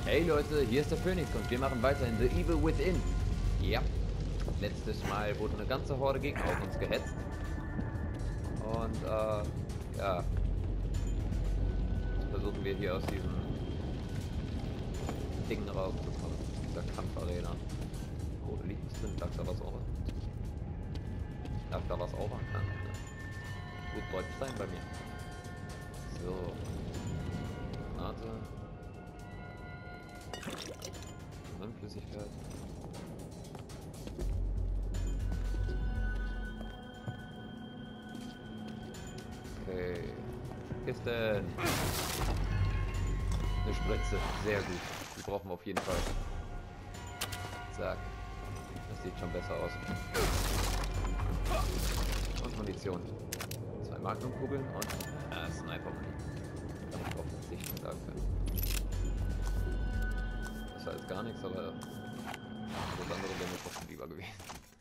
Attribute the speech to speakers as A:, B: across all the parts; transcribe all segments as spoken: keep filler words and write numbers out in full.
A: Hey Leute, hier ist der Phoenix und wir machen weiter in The Evil Within. Ja, letztes Mal wurde eine ganze Horde Gegner auf uns gehetzt. Und äh, ja. Jetzt versuchen wir hier aus diesem Ding rauszukommen. Dieser Kampfarena. Oh, da liegt was drin. Lag da was auch? Lag da was auch? Ja. Gut Deutsch sein bei mir. So. Granate. Flüssigkeit. Okay. Kisten. Eine Spritze. Sehr gut. Die brauchen wir auf jeden Fall. Zack. Das sieht schon besser aus. Und Munition. Zwei Magnumkugeln und äh, Sniper-Munition. Kann ich drauf verzichten, danke. Das war jetzt gar nichts, aber das andere wäre mir trotzdem lieber gewesen.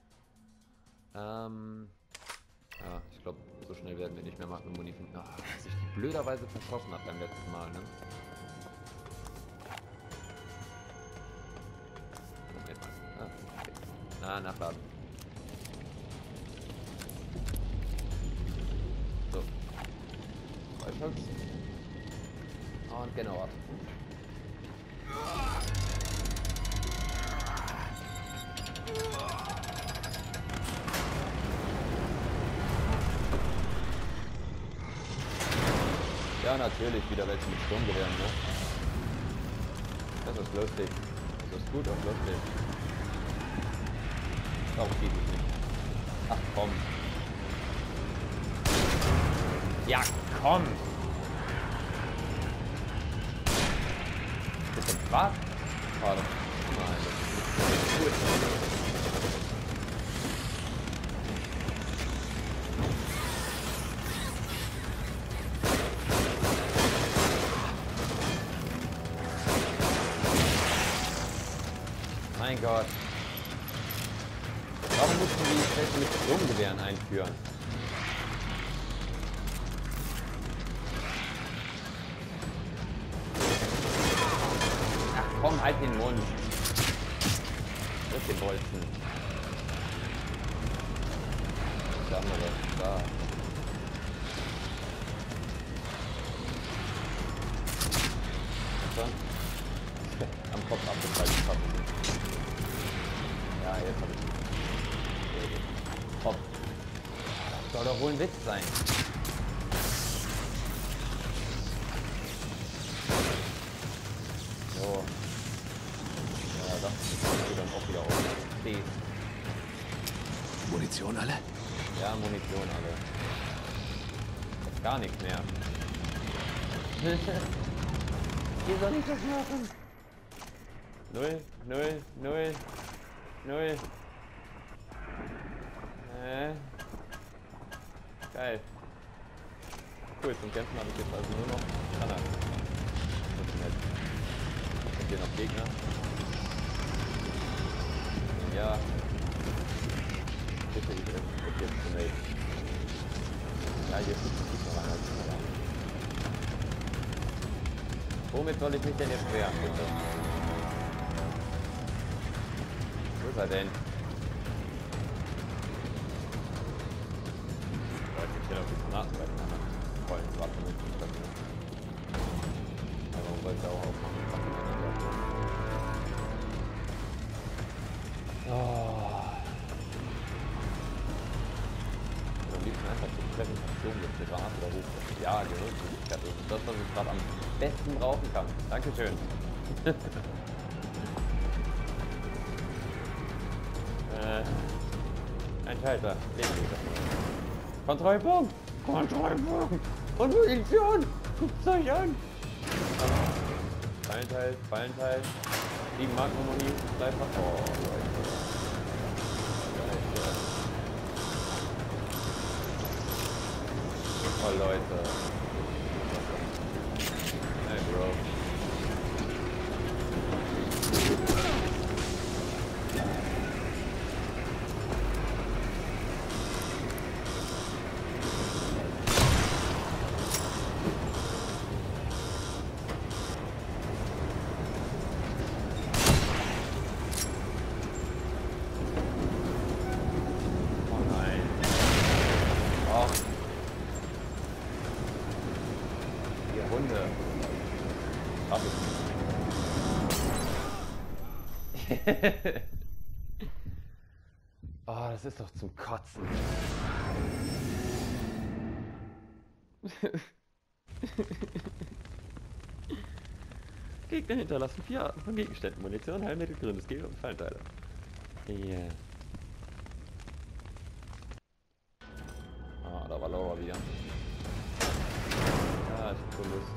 A: Ähm. Ja, ich glaube, so schnell werden wir nicht mehr machen, Munition. Ach, dass ich die blöderweise verschossen habe beim letzten Mal, ne? Moment mal. Ah, okay. Ah, nachladen. So. Freischutz. Und genau. Ja, natürlich, wieder welche mit Sturmgewehren, ne? Das ist lustig. Das ist gut und lustig. Warum geht es nicht? Ach komm. Ja, komm! Bitte was? Oh, das nein, das ist gut. Mein Gott. Warum mussten die Städte mit Sturmgewehren einführen? Ach komm, halt den Mund. Das ist den Bolzen. Da haben wir das. Da. Und am Kopf abgefallen. Ja, jetzt hab ich. Top. Das soll doch wohl ein Witz sein. So. Ja, das ist dann auch wieder auf. C.
B: Munition alle?
A: Ja, Munition alle. Jetzt gar nichts mehr. Wie soll ich das machen? Null, null, null, null. Äh. Geil. Cool, zum Kämpfen habe ich jetzt also nur noch Granat. Das ist nett. Und hier noch Gegner. Ja. Bitte, ich bin jetzt zu schnell. Ja, hier ist nicht noch einer. Womit soll ich mich denn jetzt wehren, bitte? Wo ist er denn? Leute, ich will auf die Granaten bei den anderen vollen Waffen mit dem Stadt. Aber man wollte auch aufmachen. Oh. Am liebsten einfach zu Präsentation mit der Granate oder hoch. Ja, Gehirnflüssigkeit. Das ist das, was ich gerade am besten brauchen kann. Dankeschön. äh, ein Schalter. Kontrollpunkt! Kontrollpunkt! Und Munition! Guckt's euch an! Fallenteil, Fallenteil. sieben Magnum-Muni. Bleibt noch. Oh, Leute. Oh, Leute. Hey, Bro. Hab ich. Oh, das ist doch zum Kotzen. Gegner hinterlassen vier Arten von Gegenständen. Munition, Heilmittel, grünes Gel und Fallteile. Yeah. Ah, da war Laura wieder. Ah, ich hab so Lust.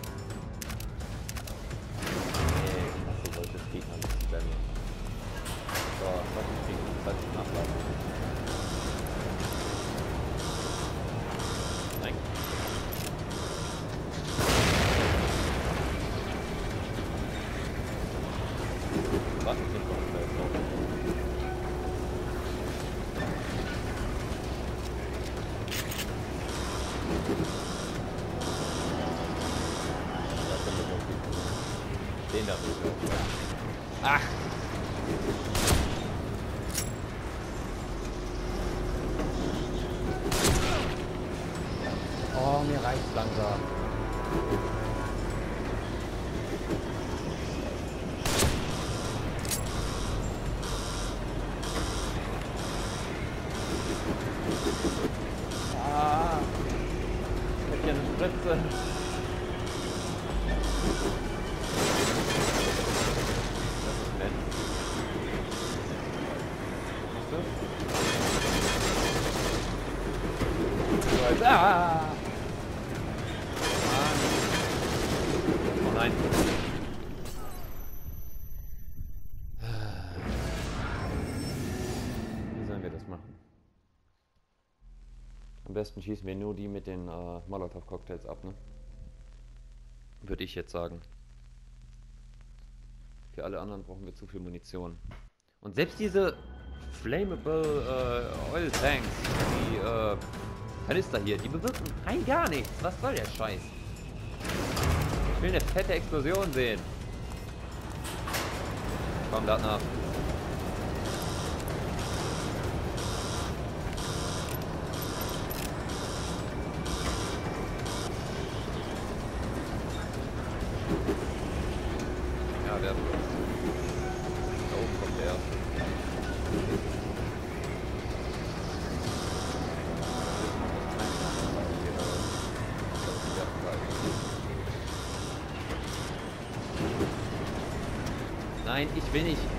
A: Nee, ich hasse solche Gegner nicht spammen. So, was ich kriege, Zeit zum Nachladen. Nein. Warte nicht, warum da jetzt noch. Den da drüber. Ach! Oh, mir reicht's langsam. Ah! Ich hätte hier eine Spritze. Ah! Oh nein. Wie sollen wir das machen? Am besten schießen wir nur die mit den äh, Molotov-Cocktails ab, ne? Würde ich jetzt sagen. Für alle anderen brauchen wir zu viel Munition. Und selbst diese Flammable äh, Oil Tanks, die äh, Kanister hier, die bewirken rein gar nichts. Was soll der Scheiß? Ich will eine fette Explosion sehen. Komm, da nach. Ja, wer wird. Da oben kommt der. Nein, ich will nicht.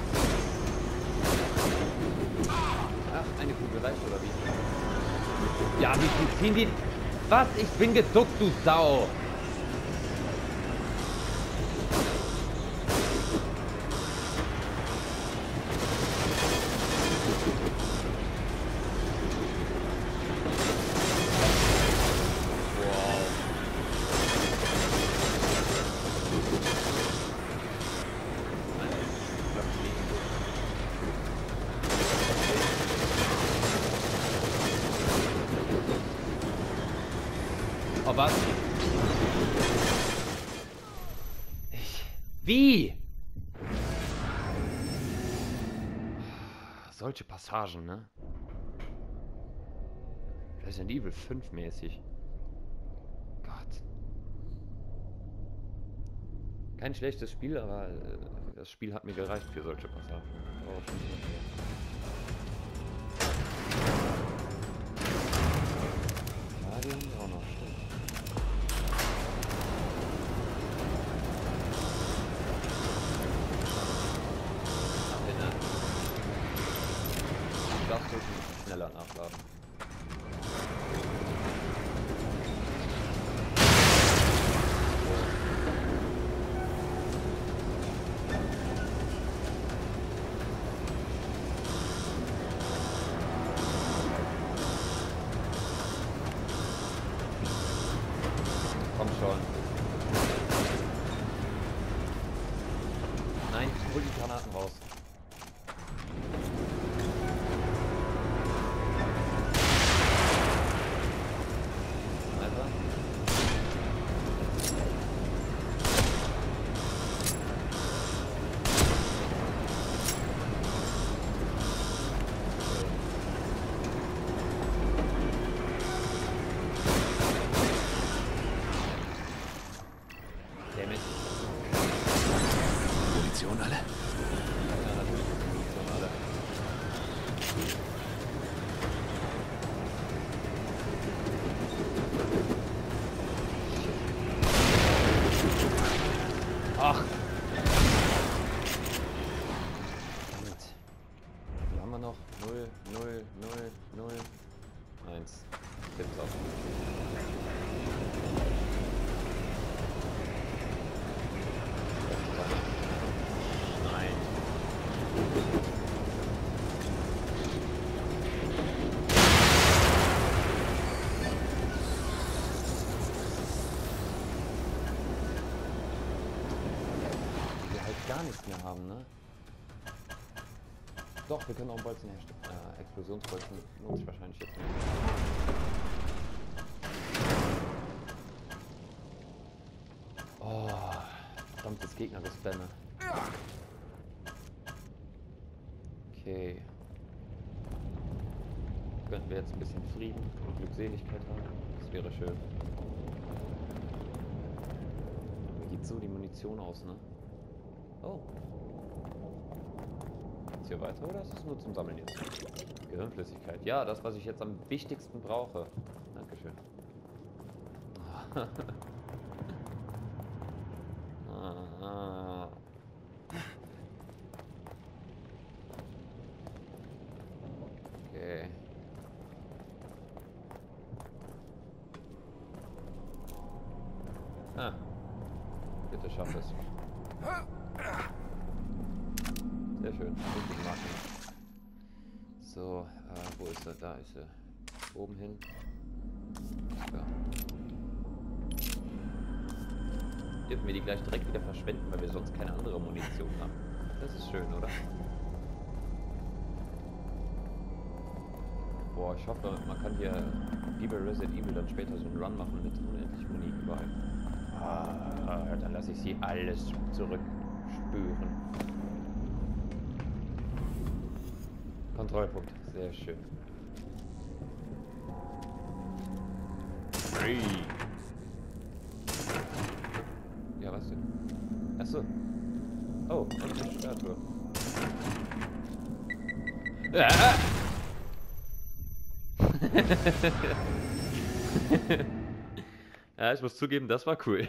A: Ach, eine Kugel reicht oder wie? Ja, wie viel ziehen die? Was? Ich bin geduckt, du Sau! Oh, was? Ich... Wie? Solche Passagen, ne? Resident Evil fünf mäßig. Gott. Kein schlechtes Spiel, aber äh, das Spiel hat mir gereicht für solche Passagen. Oh, schon nicht mehr. Auch noch stimmt. Du darfst wirklich schneller nachladen. Komm schon. Nein, hol die Granaten raus. Alter. Damn it.
B: Munition alle?
A: Ja, natürlich ist die Munition alle. Ach! Damit. Wie haben wir noch? null, null, null, null, eins. Tipptopp. Nein. Wir halt gar nichts mehr haben, ne? Doch, wir können auch einen Bolzen herstellen. Äh, Explosionsbolzen lohnt sich wahrscheinlich jetzt nicht. Oh, verdammtes Gegner-Gespanne. Okay. Könnten wir jetzt ein bisschen Frieden und Glückseligkeit haben? Das wäre schön. Wie geht so die Munition aus, ne? Oh. Geht's hier weiter oder ist es nur zum Sammeln jetzt? Gehirnflüssigkeit. Ja, das, was ich jetzt am wichtigsten brauche. Dankeschön. Ah. Okay. Ah. Bitte schaff es. Sehr schön. Richtig gemacht. So, äh, wo ist er? Da ist er. Oben hin. Ja. Dürfen wir die gleich direkt wieder verschwenden, weil wir sonst keine andere Munition haben. Das ist schön, oder? Boah, ich hoffe, man kann hier wie bei Resident Evil dann später so einen Run machen mit unendlich Muni überall. Ah, dann lasse ich sie alles zurückspüren. Kontrollpunkt, sehr schön. Free. Ja, was denn? Achso. Oh, und eine Statue. Ah! Ja, ich muss zugeben, das war cool.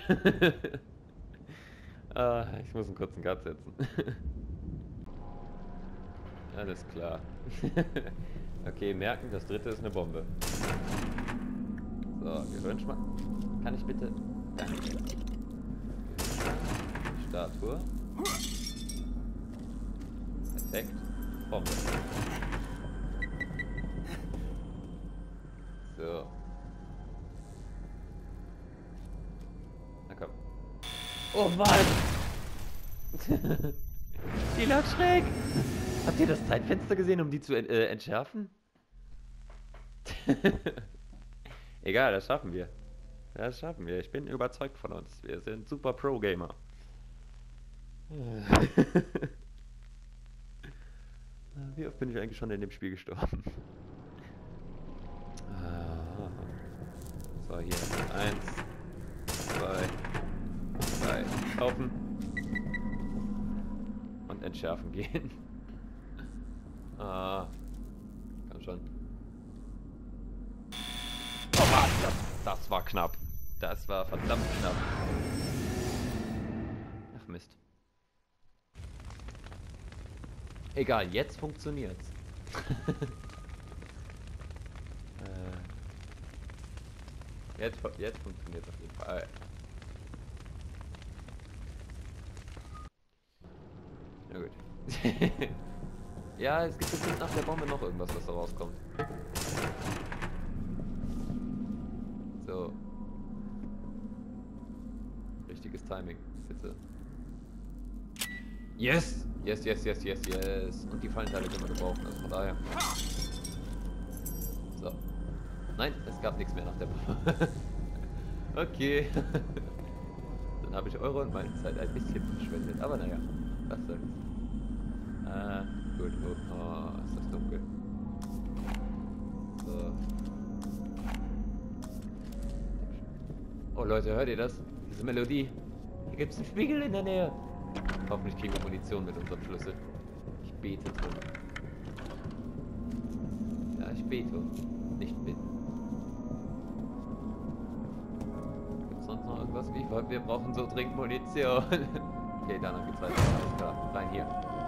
A: Ah, ich muss einen kurzen Cut setzen. Alles klar. Okay, merken, das dritte ist eine Bombe. So, Gehirnschmack. Kann ich bitte... Danke. Statue. Perfekt. Bombe. So. Na komm. Oh Mann! Die lag schräg! Habt ihr das Zeitfenster gesehen, um die zu äh, entschärfen? Egal, das schaffen wir. Das schaffen wir. Ich bin überzeugt von uns. Wir sind super Pro-Gamer. Wie oft bin ich eigentlich schon in dem Spiel gestorben? So, hier. Eins, zwei, drei. Kaufen. Und entschärfen gehen. Ah. Komm schon. Oh Mann, das, das war knapp. Das war verdammt knapp. Ach Mist. Egal, jetzt funktioniert's. äh, jetzt, jetzt funktioniert's auf jeden Fall. Na gut. Ja, es gibt bestimmt nach der Bombe noch irgendwas, was da rauskommt. So. Richtiges Timing, bitte. Yes! Yes, yes, yes, yes, yes. Und die Fallenteile können wir gebrauchen, also von daher. So. Nein, es gab nichts mehr nach der Bombe. Okay. Dann habe ich eure und meine Zeit ein bisschen verschwendet. Aber naja, was soll's. Äh, gut. Oh, oh, ist das dunkel. So. Oh Leute, hört ihr das? Diese Melodie. Hier gibt es einen Spiegel in der Nähe. Hoffentlich kriegen wir Munition mit unserem Schlüssel. Ich bete drum. Ja, ich bete. Nicht bitten. Gibt's sonst noch irgendwas? Ich wollte, wir brauchen so dringend Munition. Okay, dann geht's weiter. Alles klar. Rein hier.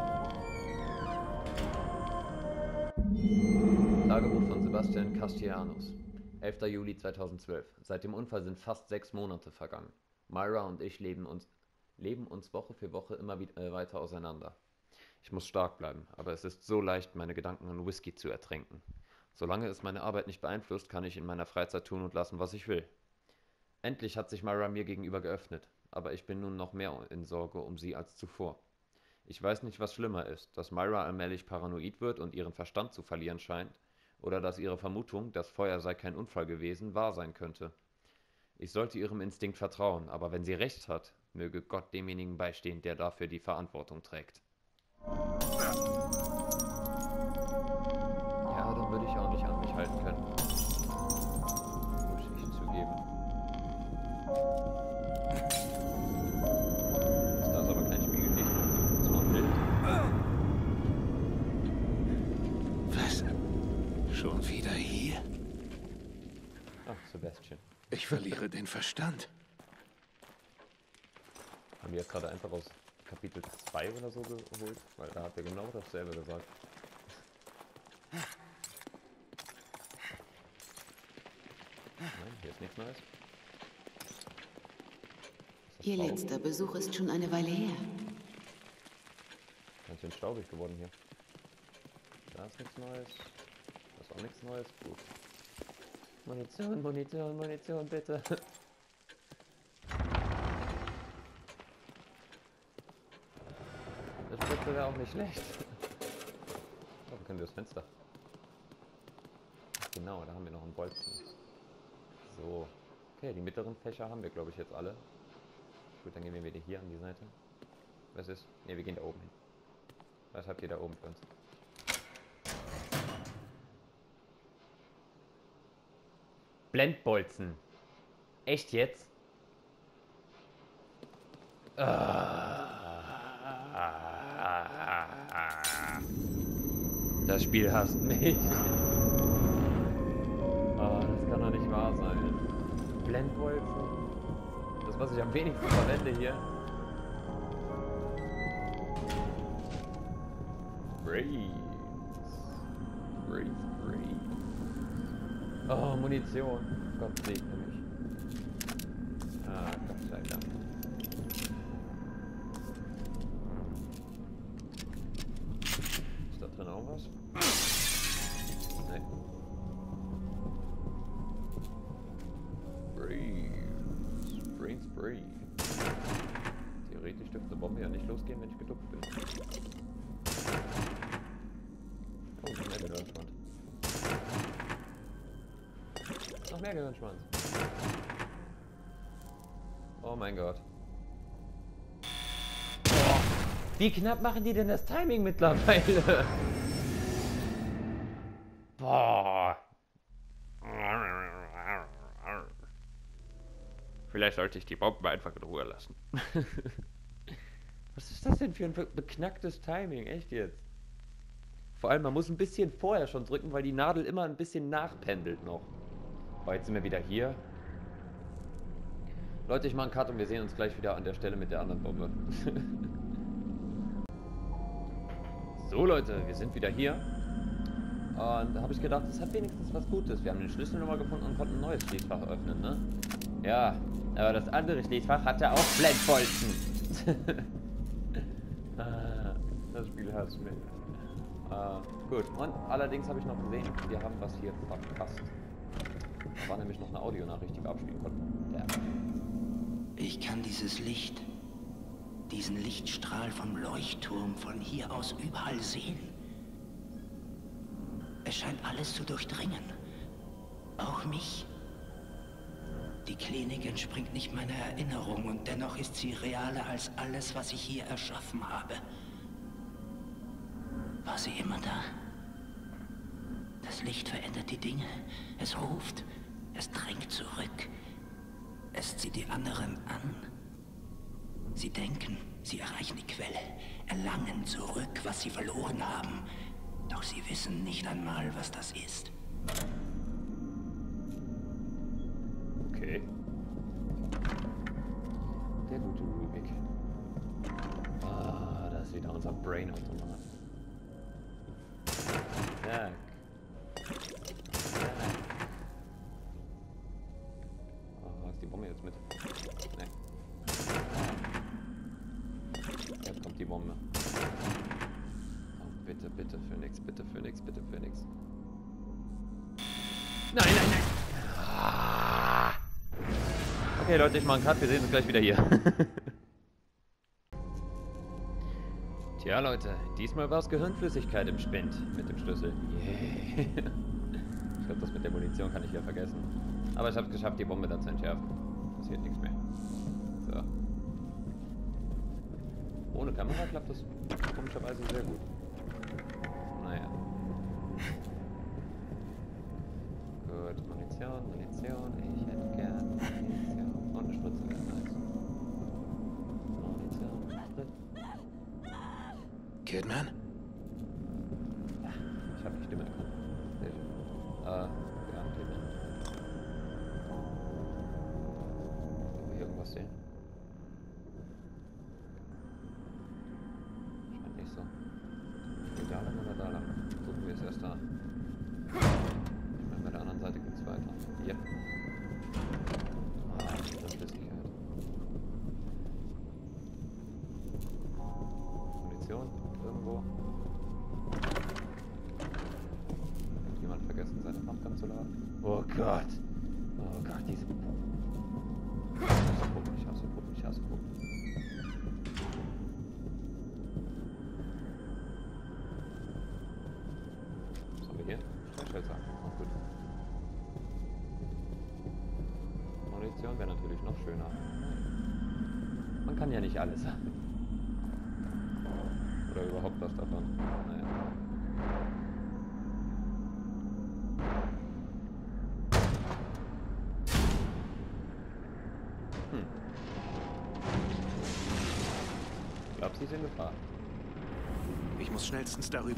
A: Tagebuch von Sebastian Castellanos. elfter Juli zweitausendzwölf. Seit dem Unfall sind fast sechs Monate vergangen. Myra und ich leben uns, leben uns Woche für Woche immer wieder, äh, weiter auseinander. Ich muss stark bleiben, aber es ist so leicht, meine Gedanken in Whisky zu ertränken. Solange es meine Arbeit nicht beeinflusst, kann ich in meiner Freizeit tun und lassen, was ich will. Endlich hat sich Myra mir gegenüber geöffnet, aber ich bin nun noch mehr in Sorge um sie als zuvor. Ich weiß nicht, was schlimmer ist, dass Myra allmählich paranoid wird und ihren Verstand zu verlieren scheint, oder dass ihre Vermutung, das Feuer sei kein Unfall gewesen, wahr sein könnte. Ich sollte ihrem Instinkt vertrauen, aber wenn sie recht hat, möge Gott demjenigen beistehen, der dafür die Verantwortung trägt. Ja, dann würde ich auch nicht an mich halten können. Muss ich zugeben. Da ist aber kein Spiegellicht. Das ist nur ein Bild.
B: Was? Schon wieder hier?
A: Ach, Sebastian.
B: Ich verliere den Verstand.
A: Haben wir jetzt gerade einfach aus Kapitel zwei oder so geholt? Weil da hat er genau dasselbe gesagt. Nein, hier ist nichts Neues.
C: Ihr letzter Besuch ist schon eine Weile her.
A: Ganz schön staubig geworden hier. Da ist nichts Neues. Da ist auch nichts Neues. Gut. Munition, Munition, Munition, bitte. Das Spitze wäre auch nicht schlecht. Oh, wir können durch das Fenster. Ach, genau, da haben wir noch einen Bolzen. So. Okay, die mittleren Fächer haben wir, glaube ich, jetzt alle. Gut, dann gehen wir wieder hier an die Seite. Was ist? Ne, wir gehen da oben hin. Was habt ihr da oben für uns? Blendbolzen. Echt jetzt? Das Spiel hasst mich. Oh, das kann doch nicht wahr sein. Blendbolzen. Das, was ich am wenigsten verwende hier. Breeze. Breeze, breeze. Oh, Munition. Gott segne mich. Ah, Gott sei Dank. Ist da drin auch was? Nein. Breeze. Breeze, breeze. Theoretisch dürfte eine Bombe ja nicht losgehen, wenn ich geduckt bin. Oh, noch mehr Gehirnschwanz. Noch mehr Gehirnschwanz. Oh mein Gott. Oh, wie knapp machen die denn das Timing mittlerweile? Boah. Vielleicht sollte ich die Bomben einfach in Ruhe lassen. Was ist das denn für ein be beknacktes Timing? Echt jetzt? Vor allem, man muss ein bisschen vorher schon drücken, weil die Nadel immer ein bisschen nachpendelt noch. Oh, jetzt sind wir wieder hier. Leute, ich mache einen Cut und wir sehen uns gleich wieder an der Stelle mit der anderen Bombe. So Leute, wir sind wieder hier. Und da habe ich gedacht, das hat wenigstens was Gutes. Wir haben den Schlüssel nochmal gefunden und konnten ein neues Schließfach öffnen, ne? Ja, aber das andere Schließfach hatte auch Blendbolzen. Ah, das Spiel hasst mich. Uh, gut, und allerdings habe ich noch gesehen, wir haben was hier verpasst. Da war nämlich noch eine Audionachricht, die wir abspielen konnten. Ja.
D: Ich kann dieses Licht, diesen Lichtstrahl vom Leuchtturm von hier aus überall sehen. Es scheint alles zu durchdringen. Auch mich. Die Klinik entspringt nicht meiner Erinnerung und dennoch ist sie realer als alles, was ich hier erschaffen habe. War sie immer da? Das Licht verändert die Dinge. Es ruft. Es drängt zurück. Es zieht die anderen an. Sie denken, sie erreichen die Quelle, erlangen zurück, was sie verloren haben. Doch sie wissen nicht einmal, was das ist.
A: Okay. Der gute Rubik. Ah, da ist wieder unser Brain-Automat. Zack. Zack. Oh, ist die Bombe jetzt mit? Nee. Jetzt kommt die Bombe. Oh, bitte, bitte, Phoenix, bitte, Phoenix, bitte, Phoenix. Nein, nein, nein! Ah. Okay, Leute, ich mache einen Cut, wir sehen uns gleich wieder hier. Tja, Leute, diesmal war es Gehirnflüssigkeit im Spind mit dem Schlüssel. Yeah. Ich glaube, das mit der Munition kann ich ja vergessen. Aber ich habe es geschafft, die Bombe dann zu entschärfen. Passiert nichts mehr. So. Ohne Kamera klappt das komischerweise sehr gut. Naja. Gut, Munition, Munition. Ich hätte gern Munition. Und eine Spritze wäre nice. Munition, Sprit.
B: Kidman?
A: Ich habe die Stimme erkannt. Sehr schön. Äh, ja, Kidman. Können wir hier irgendwas sehen? Scheint nicht so. Geht da lang oder da lang? Suchen wir es erst da. Ich meine, bei der anderen Seite geht es weiter. Hier. Ah, das ist Flüssigkeit. Munition? Irgendwo. Hat jemand vergessen, seine Pumpgun zu laden? Oh Gott! Oh Gott, diese Puppen. Ich hasse Puppen, ich hasse Puppen, ich hasse Puppen. Was haben wir hier? Streichhölzer. Auch gut. Munition wäre natürlich noch schöner. Man kann ja nicht alles haben. Oder überhaupt was davon. Naja. Hm. Ich glaube, sie ist in Gefahr.
B: Ich muss schnellstens darüber.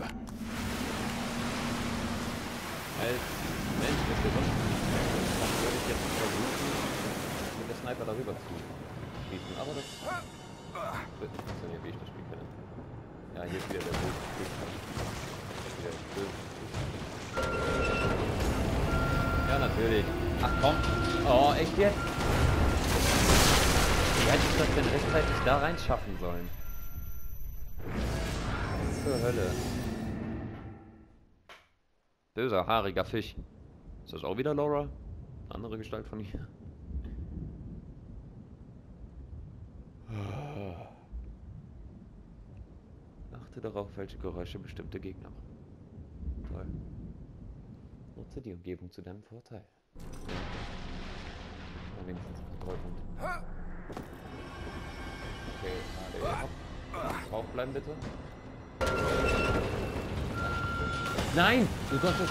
A: Als Mensch mit gesund würde ich jetzt versuchen, mit der Sniper darüber zu schießen. Aber das wird nicht funktionieren, wie ich das Spiel kenne. Ja, hier ist wieder der Boost. Wieder Boost. Ja, natürlich. Ach komm. Oh, echt jetzt? Wie hätte ich das denn rechtzeitig da rein schaffen sollen? Was zur Hölle? Böser, haariger Fisch. Ist das auch wieder Laura? Andere Gestalt von ihr. Achte darauf, welche Geräusche bestimmte Gegner machen. Toll. Nutze die Umgebung zu deinem Vorteil. Ja, wenigstens Kontrollpunkt. Okay, A D, hopp. Drauf bleiben bitte. Nein! Du solltest...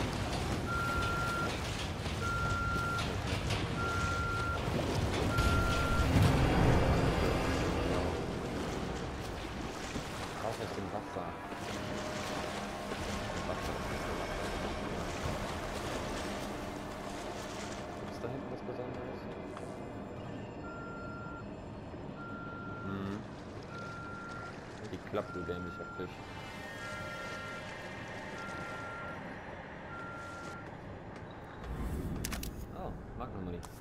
A: Raus aus dem Wasser. Wasser. Gibt es da hinten was Besonderes? Hm. Die klappt, du dämlicher Fisch. Magnum nicht.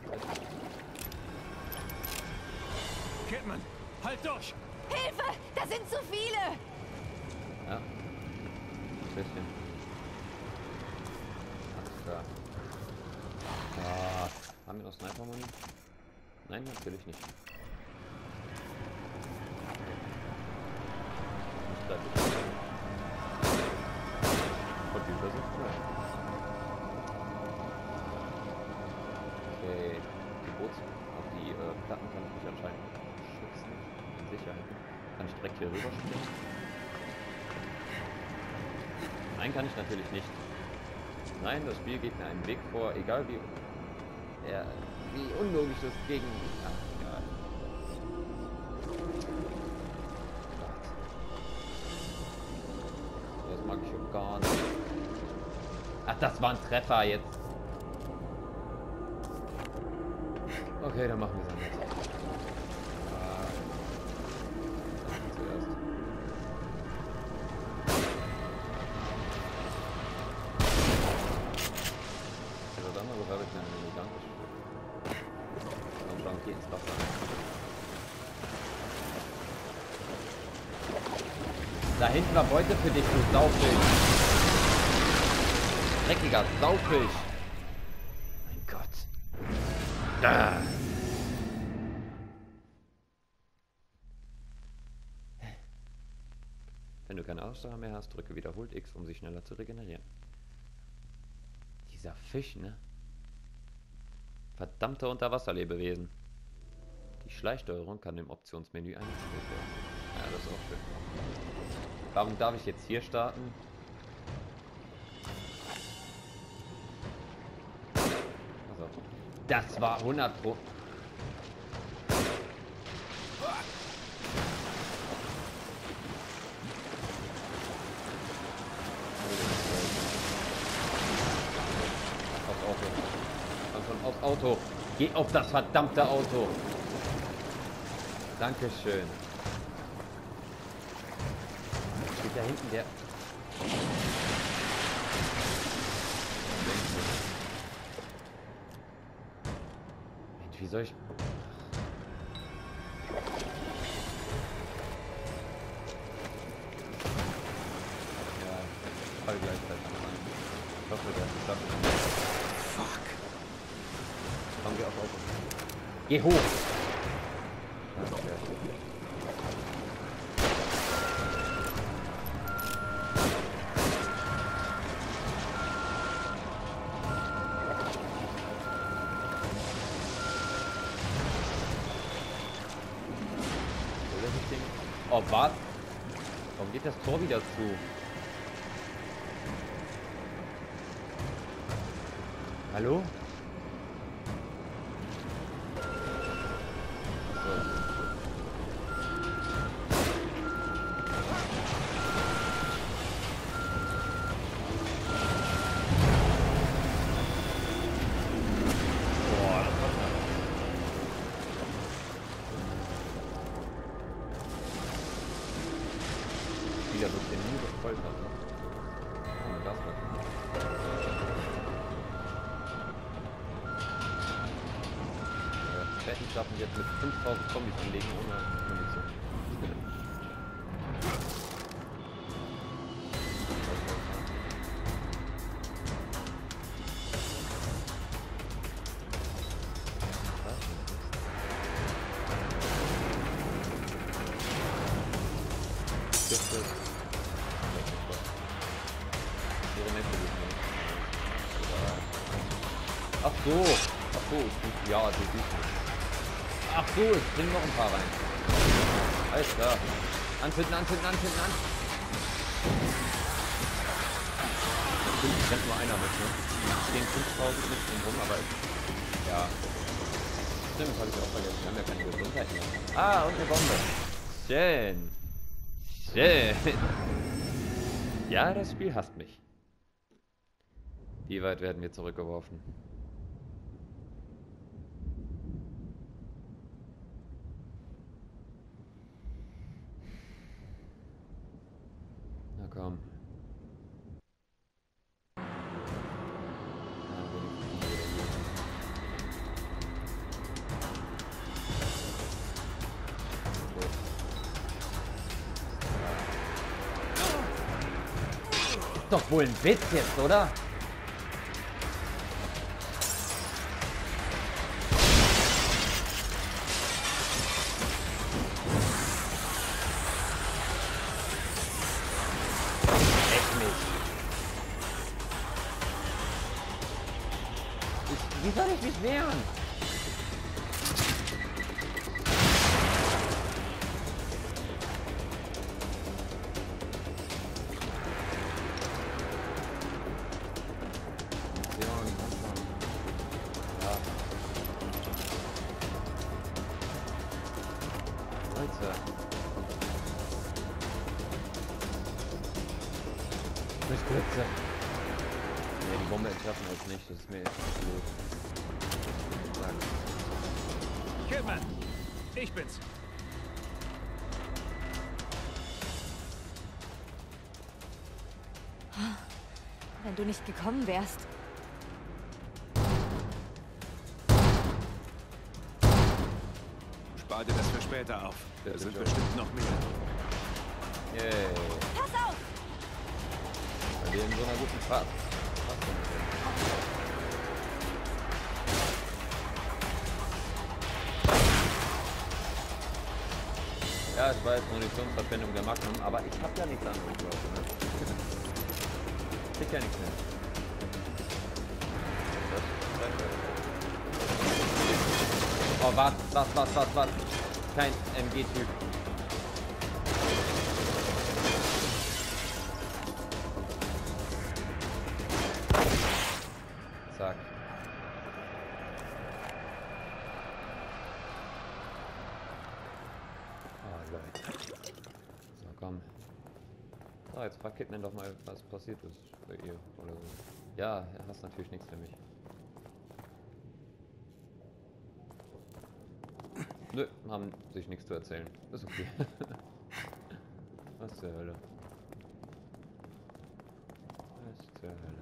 B: Kidman, halt durch!
E: Hilfe! Da sind zu viele!
A: Ja. Ein bisschen. Alles klar. Ah, haben wir noch Sniper-Muni? Nein, natürlich nicht. Ich bleib bitte. Und die Übersicht vielleicht. Okay, die Boots auf die äh, Platten kann ich mich anscheinend schützen. In Sicherheit. Kann ich direkt hier rüber springen? Nein, kann ich natürlich nicht. Nein, das Spiel geht mir einen Weg vor, egal wie, ja, wie unlogisch das gegen... Ach, egal. gar nicht. Ach, das war ein Treffer jetzt. Okay, dann machen wir es anders. Ah. Zuerst. Also dann mal habe ich eine gigantische. Dann schauen wir ins Wasser. Da hinten war Beute für dich, du Saufisch. Dreckiger Saufisch. Mein Gott. Da. Wenn du keine Ausdauer mehr hast, drücke wiederholt X, um sich schneller zu regenerieren. Dieser Fisch, ne? Verdammte Unterwasserlebewesen. Die Schleichsteuerung kann im Optionsmenü eingestellt werden. Ja, das ist auch schön. Warum darf ich jetzt hier starten? Also, das war hundert Pro. Aufs Auto. Komm schon aufs Auto. Geh auf das verdammte Auto. Dankeschön. Steht da hinten der... Mensch, wie soll ich... Ja, voll gleichzeitig an. Ich hoffe, der ist das. Fuck. Komm, geh auf Auto. Geh hoch! Okay. Oh, was? Warum geht das Tor wieder zu? Hallo? Wieder wird den nie gefoltert. Oh, das war. Ja, Fatty schaffen jetzt mit fünftausend Zombies anlegen ohne Munition. Ach so, ach so, ja, die sieht nicht. Ach so, es bringen noch ein paar rein. Alles klar. Anzünden, anzünden, anzünden, anzünden. Natürlich rennt nur einer mit, ne? Es stehen fünftausend mit rum, aber ja. Stimmt, das habe ich auch vergessen. Wir haben ja keine Gesundheit mehr. Ah, und eine Bombe. Schön. Schön. Ja, das Spiel hasst mich. Wie weit werden wir zurückgeworfen? Na komm. Ist doch wohl ein Witz jetzt, oder? Wie soll ich mich wehren? Ja. Leute. mich Spritze. Nee, die Bombe entschärfen wir jetzt nicht. Das ist mir echt blöd.
B: Kidman, ich bin's.
E: Wenn du nicht gekommen wärst.
B: Spar dir das für später auf.
A: Ja,
B: Das sind
A: sicher.
B: bestimmt noch mehr.
A: Yay.
E: Pass auf!
A: Weil wir in so einer guten Fahrt. Fahrt sind. Ja, ich weiß, Munitionsverpfändung der Magnum, aber ich hab ja nichts anderes, Leute, ne? Ich krieg ja nichts mehr. Oh, warte, warte, warte, warte, warte. Kein M G-Typ. Zack. Ah, Leute. So, komm. So, jetzt frag Kidman doch mal, was passiert ist bei ihr oder so. Ja, er hast natürlich nichts für mich. Nö, haben sich nichts zu erzählen. Ist okay. Was zur Hölle? Was zur Hölle?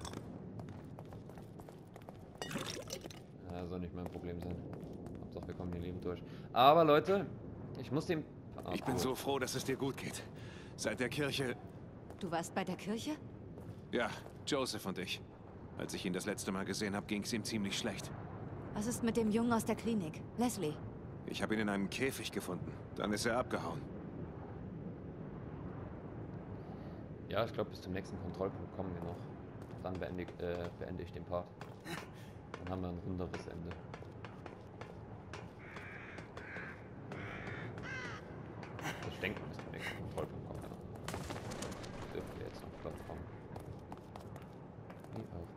A: Ja, soll nicht mein Problem sein. Hauptsache wir kommen hier lebend durch. Aber Leute, ich muss dem... Ah,
B: Ich bin
A: cool.
B: so froh, dass es dir gut geht. Seit der Kirche...
E: Du warst bei der Kirche?
B: Ja, Joseph und ich. Als ich ihn das letzte Mal gesehen habe, ging es ihm ziemlich schlecht.
E: Was ist mit dem Jungen aus der Klinik? Leslie?
B: Ich habe ihn in einem Käfig gefunden. Dann ist er abgehauen.
A: Ja, ich glaube, bis zum nächsten Kontrollpunkt kommen wir noch. Dann beende ich, äh, beende ich den Part. Dann haben wir ein runderes Ende. Ich denke, bis zum nächsten Kontrollpunkt kommen wir noch. Dürfen wir jetzt noch flott kommen. Wie auch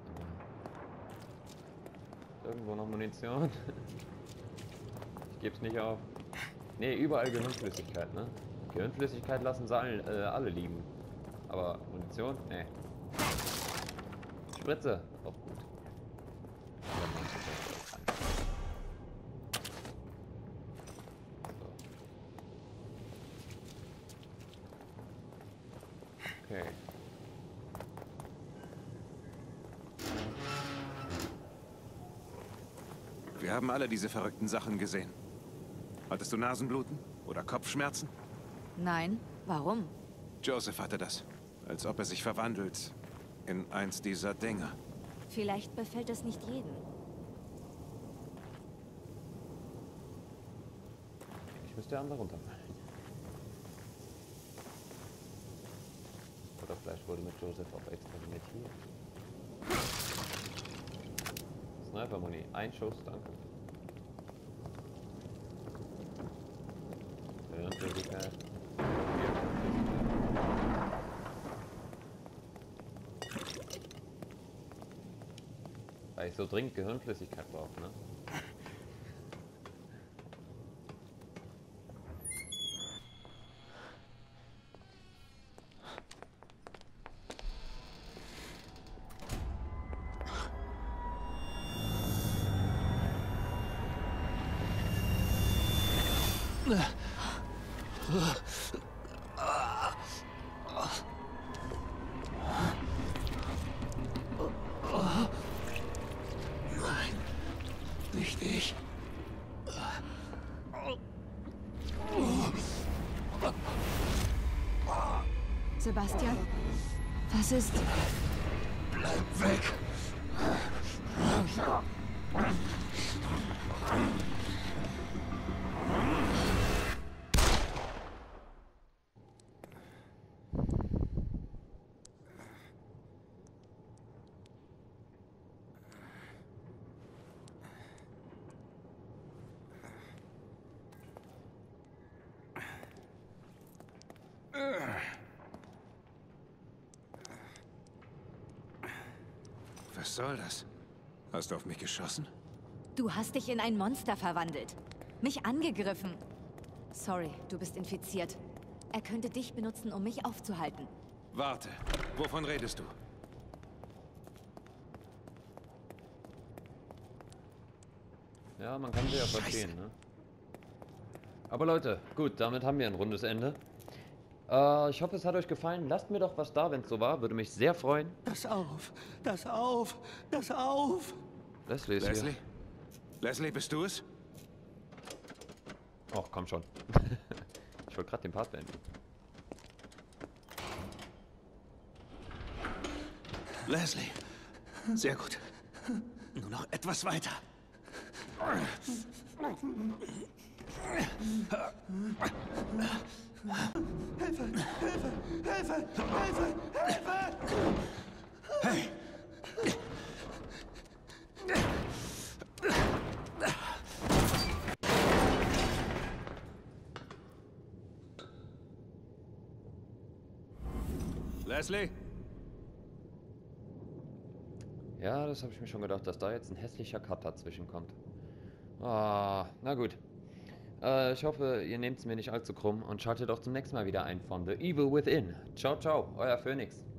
A: immer. Irgendwo noch Munition. Ich geb's nicht auf. Ne, überall Gehirnflüssigkeit, ne? Gehirnflüssigkeit lassen sie alle, äh, alle liegen. Aber Munition? Ne. Spritze? Auch gut. So. Okay.
B: Wir haben alle diese verrückten Sachen gesehen. Hattest du Nasenbluten? Oder Kopfschmerzen?
E: Nein. Warum?
B: Joseph hatte das. Als ob er sich verwandelt in eins dieser Dinger.
E: Vielleicht befällt es nicht jeden.
A: Ich müsste andere runterfallen. Oder vielleicht wurde mit Joseph auch experimentiert. Sniper-Muni. Ein Schuss, danke. Gehirnflüssigkeit. Weil ich so dringend Gehirnflüssigkeit brauche, ne?
D: Nein, nicht ich.
E: Sebastian? Was ist...
D: Bleib weg.
B: Was soll das? Hast du auf mich geschossen?
E: Du hast dich in ein Monster verwandelt. Mich angegriffen. Sorry, du bist infiziert. Er könnte dich benutzen, um mich aufzuhalten.
B: Warte. Wovon redest du?
A: Ja, man kann sie ja verstehen, ne? Aber Leute, gut, damit haben wir ein rundes Ende. Äh, ich hoffe, es hat euch gefallen. Lasst mir doch was da, wenn es so war. Würde mich sehr freuen.
D: Das auf, das auf, das auf.
A: Leslie ist
B: Leslie?
A: hier.
B: Leslie, bist du es?
A: Och, komm schon. Ich wollte gerade den Part beenden.
B: Leslie. Sehr gut. Nur noch etwas weiter.
D: Hilfe, Hilfe, Hilfe, Hilfe, Hilfe!
B: Hey! Leslie?
A: Ja, das habe ich mir schon gedacht, dass da jetzt ein hässlicher Cut dazwischen kommt. Ah, na gut. Äh, ich hoffe, ihr nehmt es mir nicht allzu krumm und schaltet auch zum nächsten Mal wieder ein von The Evil Within. Ciao, ciao, euer Phoenix.